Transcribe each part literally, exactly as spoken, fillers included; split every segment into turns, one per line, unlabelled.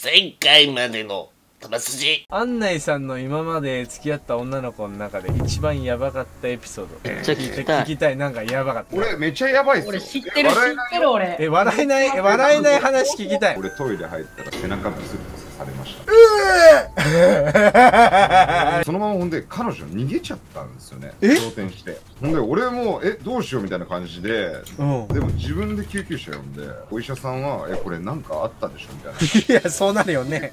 前回までの球筋。
安内さんの今まで付き合った女の子の中で一番ヤバかったエピソード。
めっちゃ聞きたい。
聞きたい。なんかヤバかった。
俺めっちゃヤバいっすよ。
俺知ってる知ってる俺。
え、笑えない、笑えない話聞きたい。
俺トイレ入ったら背中ブスッと刺されました。うーそのままほんで彼女逃げちゃったんですよね。
え
動転して。ほんで俺もえどうしようみたいな感じで、
うん、
でも自分で救急車呼んでお医者さんはえこれなんかあったでしょみたいな。
いやそうなるよね。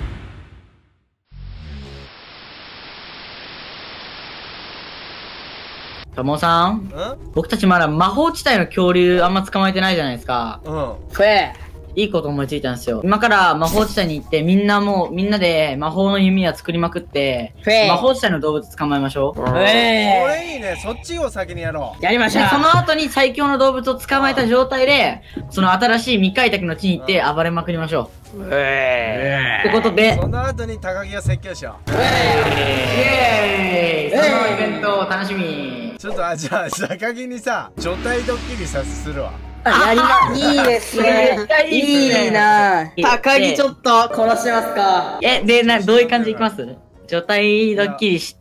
ともさん、僕たちまだ魔法地帯の恐竜あんま捕まえてないじゃないですか。
うん。
ふえいいこと思いついたんですよ。今から魔法地帯に行って、みんなもう、みんなで魔法の弓矢作りまくって、魔法地帯の動物捕まえましょう。
これいいね。そっちを先にやろう。
やりましょう。その後に最強の動物を捕まえた状態で、その新しい未開拓の地に行って暴れまくりましょう。えー。ってことで、
その後に高木が説教しよう。
イエーイ。そのイベントを楽しみ。
ちょっと、あ、じゃあ、高木にさ、除体ドッキリさせするわ。
やりま、いいですね。いいなぁ。高木ちょっと殺しますか。
え、で、な、どういう感じいきます除体ドッキリして、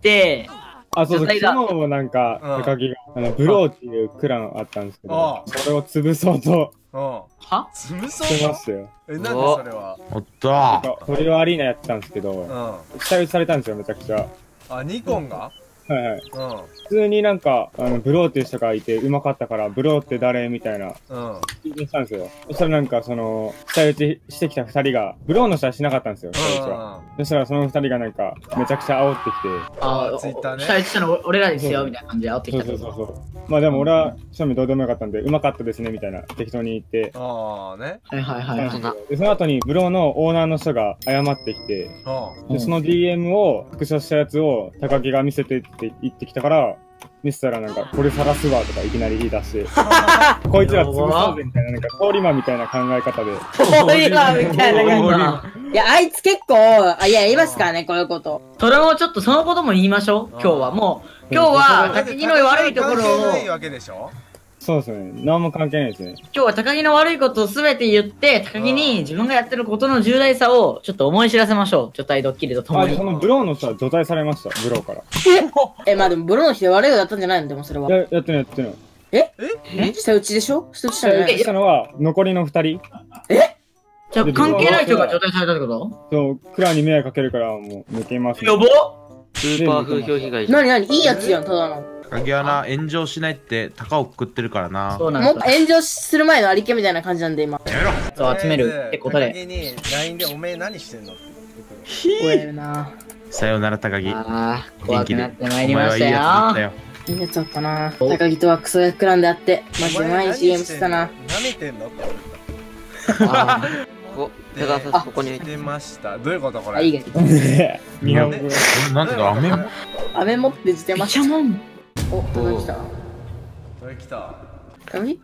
あ、そうそう、昨日もなんか、高木が、あの、ブローっていうクランあったんですけど、それを潰そうと、
は
潰そう
してましたよ。
え、なんでそれは
おっと
トリオアリーナやってたんですけど、下打ちされたんですよ、めちゃくちゃ。
あ、ニコンが
はいはい。普通になんか、あの、ブローっていう人がいて、うまかったから、ブローって誰みたいな、聞いてたんですよ。そしたらなんか、その、下打ちしてきた二人が、ブローの人はしなかったんですよ、下打ちは。そしたらその二人がなんか、めちゃくちゃ煽ってきて。
ああ、ツイッターね。下打ちしたの俺らですよ、みたいな感じで煽ってきた。
そうそうそう。まあでも俺は、正味どうでもよかったんで、うまかったですね、みたいな、適当に言って。
ああね。
はいはいはい。
で、その後に、ブローのオーナーの人が謝ってきて、で、その ディーエム を、スクショしたやつを、高木が見せてって言ってきたから、見せたらなんか、これ晒すわとかいきなり言い出して、こいつら潰そうぜみたいな、なんか、通り魔みたいな考え方で。
通り魔みたいな感じ。いや、あいつ結構、あ、いや、言いますからね、こういうこと。
それもちょっとそのことも言いましょう、今日は。もう、今日は、高木の悪いところを。
そうですね。何も関係ないですね。
今日は高木の悪いことをすべて言って、高木に自分がやってることの重大さをちょっと思い知らせましょう。除体ドッキリとともに。
あ、そのブローの人は除体されました。ブローから。
え、まあでもブローの人悪いようだったんじゃないのでもそれは。
や、やってないやってない。
ええ下打ちでしょ下打ちしたの
したのは残りの二人。
え
じゃあ関係ない人が除体されたってこと？
そう、クラに迷惑かけるからもう抜けます。
やばっ！
スーパー風評被害。
なになにいいやつやん、ただの。
高木はな、炎上しないって高をくくってるからな。
そうなん
もっと炎上する前のありけみたいな感じなんで今。
やめろ。
そう集めるってことで。
高木に ライン でおめえ何してんのって
聞こえるな。
さよなら高木。
ああ、怖くなってまいりましたよ。
いいやつだったな。高木とはクソクランであって、マジで毎日ゲームしてたな。
舐めてんのって言われた。
ああ、ここ、ペガサスここに。
出ました。どういうことこれ？
あ、いいが。
日本語。
なんてか、飴も。
飴持って自転ました。お、どうした？
これ来た。
高木？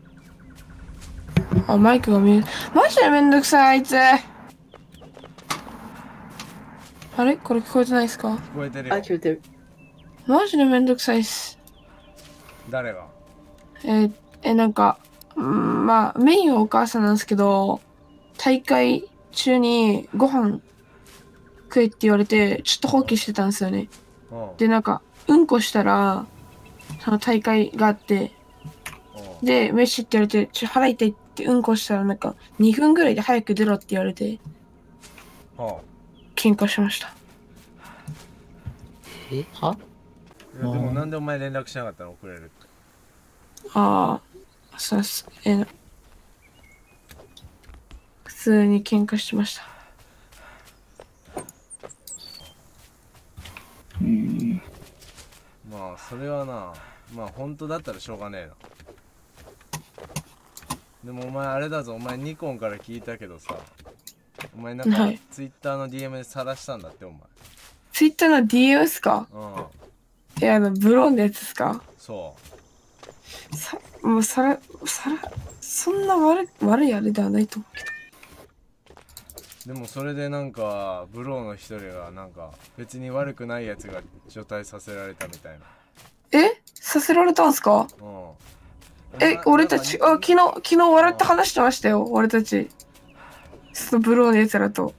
あ、マイクが見える。マジでめんどくさい、あいつ。あれこれ聞こえてないですか？
聞こえてるよ。
あ、聞こえてる。
マジでめんどくさいっす。
誰が？
えー、え、なんか、んまあ、メインはお母さんなんですけど、大会中にご飯食えって言われて、ちょっと放棄してたんですよね。で、なんか、うんこしたら、その大会があって、で、飯って言われて、ちょ、腹痛いってうんこしたら、なんか、にふんぐらいで早く出ろって言われて、喧嘩しました。
えは？
でもなんでお前連絡しなかったの？遅れるって。
ああ、そうっす。え、普通に喧嘩してました。
うん。
まあ、それはな、まあ本当だったらしょうがねえな。でもお前あれだぞ、お前ニコンから聞いたけどさ、お前なんかツイッターの ディーエム で晒したんだって、お前。
ツイッターの ディーエム っすか？うん。いや、あの、ブロンのやつっすか？
そう。
さ、もうさら、さら、そんな悪い、悪いあれではないと思うけ
ど。でもそれでなんか、ブローの一人がなんか、別に悪くないやつが除隊させられたみたいな。
え？させられたんすか？うん。え、俺たち、あ、昨日、昨日笑って話してましたよ、俺たち。 そのブローのやつらと。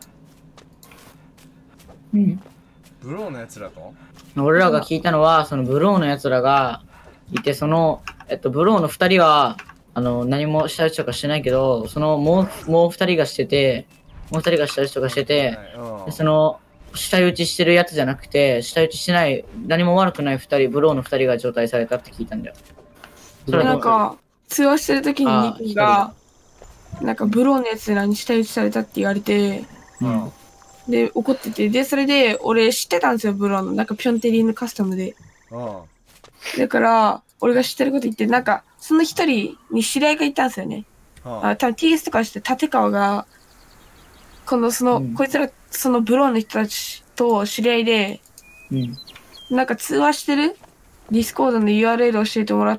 うん。
ブローのやつらと
俺らが聞いたのは、そのブローのやつらがいて、その、えっと、ブローの二人は、あの、何も下打ちとかしてないけど、そのもう、もう二人がしてて、もう二人が下打ちとかしてて、でその、下打ちしてるやつじゃなくて、下打ちしてない、何も悪くない二人、ブローの二人が状態されたって聞いたんだよ。
それなんか、通話してる時にニキが、なんかブローのやつらに下打ちされたって言われて、
うん、
で、怒ってて、で、それで、俺知ってたんですよ、ブローの。なんかピョンテリーのカスタムで。だから、俺が知ってること言って、なんか、その一人に知り合いがいたんですよね。あ、多分 ティーエス とかして、立川が、この、その、うん、こいつら、そのブローの人たちと知り合いで、うん、なんか通話してるディスコードの ユーアールエル 教えてもらって、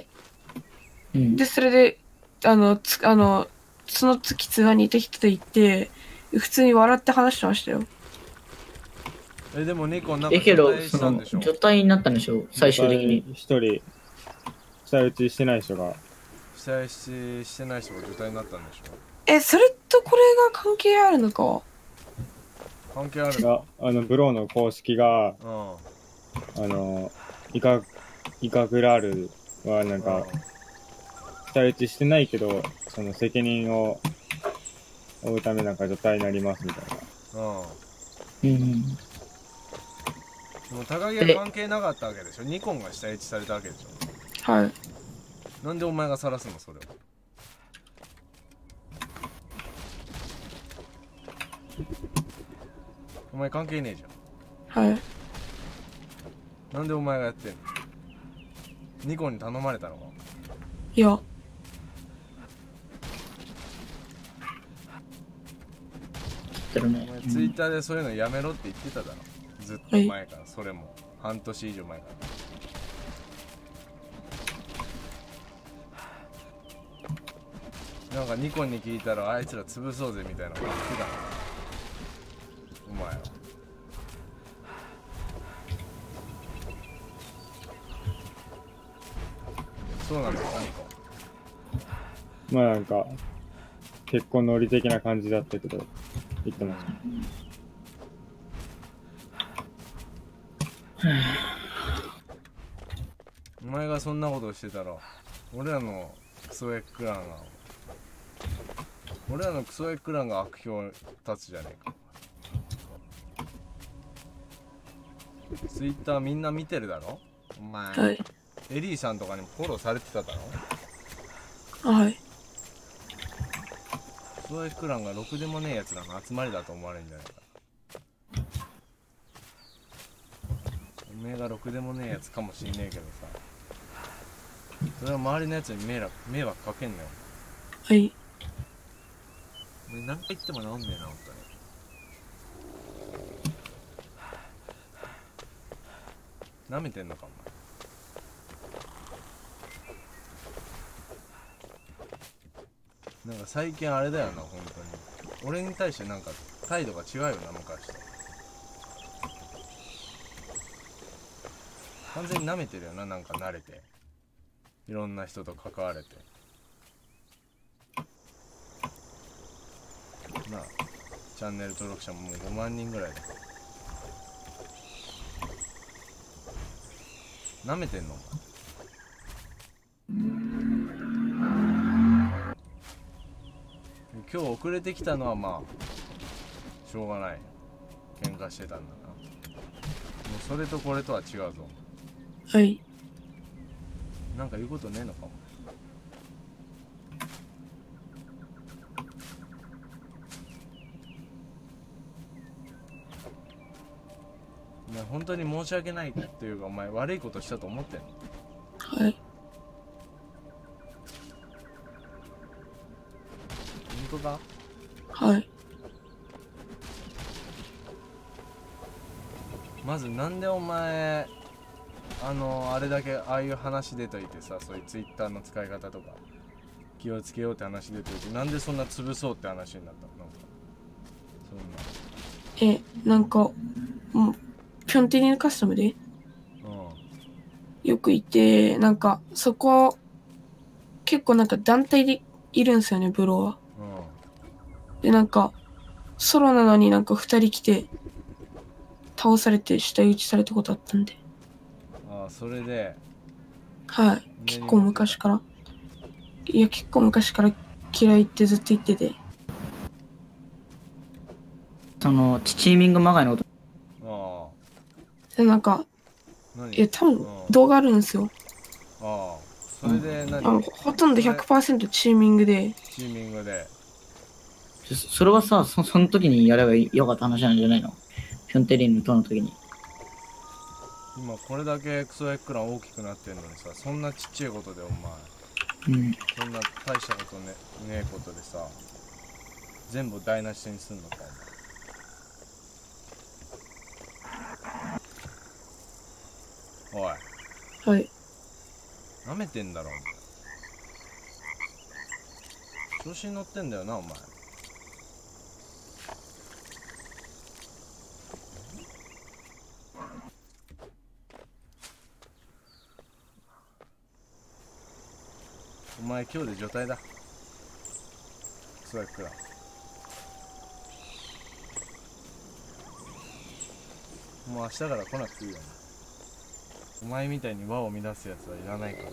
うん、で、それで、あの、つ、あの、その月通話にいた人と言って、普通に笑って話してましたよ。
え、でもニコンなんか
え、けど、その、除隊になったんでしょ最終的に。
一人、下打ちしてない人が。
下打ちしてない人が除隊になったんでしょ
え、それとこれが関係あるのか
関係ある
のあの、ブローの公式が、
うん、
あの、イカ、イカグラールはなんか、下打ちしてないけど、その責任を負うためなんか除隊になりますみたいな。
うん。
うん。
でも高木は関係なかったわけでしょ。ニコンが下打ちされたわけでし
ょ。はい。
なんでお前が晒すのそれを。お前関係ねえじ
ゃん。はい。
なんでお前がやってんの。ニコンに頼まれたのか。
いや。
お前ツイッターでそういうのやめろって言ってただろ。ずっと前から、それも半年以上前から。なんかニコンに聞いたらあいつら潰そうぜみたいなこと言ってたの。お前は。そうなんですかニコ
ン。まあなんか結婚ノリ的な感じだったけど言ってました。
お前がそんなことをしてたら俺らのクソエックランが俺らのクソエックランが悪評立つじゃねえか。ツイッターみんな見てるだろお前、
はい、
エリーさんとかにもフォローされてただ
ろ。はい。
クソエックランがろくでもねえやつらの集まりだと思われるんじゃないか。おめえがろくでもねえやつかもしんねえけどさ、それは周りのやつに迷惑迷惑かけんなよ。
はい。
お前何回言っても治んねえな、ほんとに。舐めてんのか、お前。なんか最近あれだよな、ほんとに。俺に対してなんか態度が違うよな、昔と。完全に舐めてるよな、なんか慣れて。いろんな人と関われて。なあ、チャンネル登録者ももうごまんにんぐらいだ。舐めてんの？今日遅れてきたのはまあしょうがない。喧嘩してたんだな。もうそれとこれとは違うぞ。
はい。
なんか言うことねえのかも。お前本当に申し訳ないっていうか、お前悪いことしたと思ってんの？
はい。
本当か？
はい。
まずなんでお前あのあれだけああいう話出といてさ、そういうツイッターの使い方とか気をつけようって話出といて、なんでそんな潰そうって話になったの？なんか
そんな。え、なんかもうピョンテリのカスタムで、うん、よくいて、なんかそこ結構なんか団体でいるんですよね、ブロは。 で、なんか、ソロなのになんか二人来て、倒されて下打ちされたことあったんで。
ああ、それで。
はい。結構昔から。いや、結構昔から嫌いってずっと言ってて。
その、チーミングまがいのこと。
あ
あ。で、なんか、いや、多分動画あるんですよ。
ああ。それで何、
あのほとんど ひゃくパーセント チーミングで。
チーミングで。
それはさ、そその時にやればよかった話なんじゃないの？フョンテリンのとの時に。
今これだけクソエックラン大きくなってんのにさ、そんなちっちゃいことでお
前、うん、
そんな大したことねねえことでさ、全部台無しにすんのかお前。おい。
はい。
なめてんだろお前。調子に乗ってんだよなお前。お前今日で除隊だ。そうやっくらもう明日から来なくていいよ。お前みたいに輪を乱すやつはいらないから。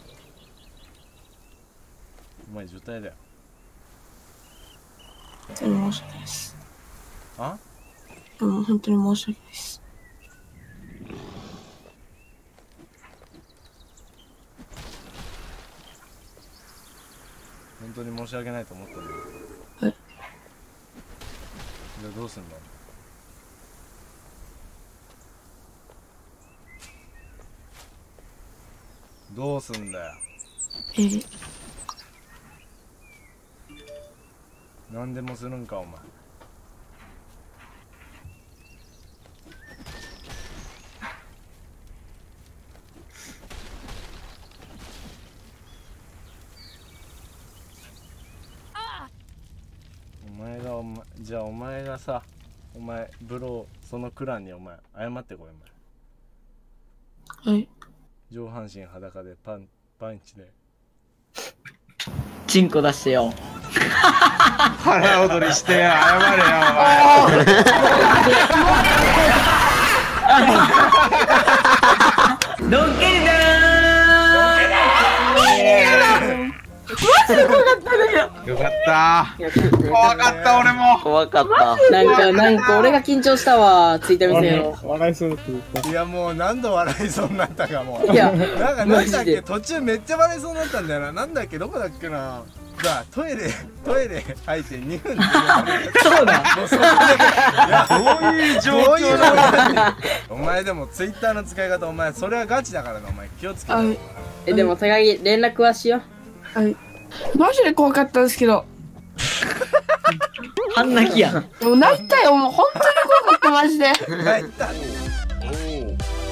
お前除隊だよ。
本当に申し訳ないです。
あ？
うん、本当に申し訳ないです。
本当に申し訳ないと思ってるよ。
はい。
じゃあどうすんだ。どうすんだよ。
えー、
何でもするんかお前。お前がお前じゃあお前がさ、お前ブローそのクランにお前謝ってこい
お前。はい。
上半身裸でパンパンチで
チンコ出してよ。
腹踊りして謝れよお前。
ドッキリだー。
マジで怖かったんだけど。
よかった怖かった俺も
怖かった。
なんかなんか俺が緊張したわ、ツイッター見せよ。
笑いそうだった。
いやもう何度笑いそうになったかもう。
いや
なんかなんだっけ途中めっちゃ笑いそうになったんだよな。なんだっけどこだっけな。さあトイレトイレ入ってにふんで
そうだ
もうそこでいや
どういう状況だ。
お前でもツイッターの使い方お前それはガチだからなお前気をつけて。
えでも高木連絡はしよ
う。はい。マジで怖かったんですけど。
半泣きやん。
でも泣いたよ、もう本当に怖かったマジで。
泣いた。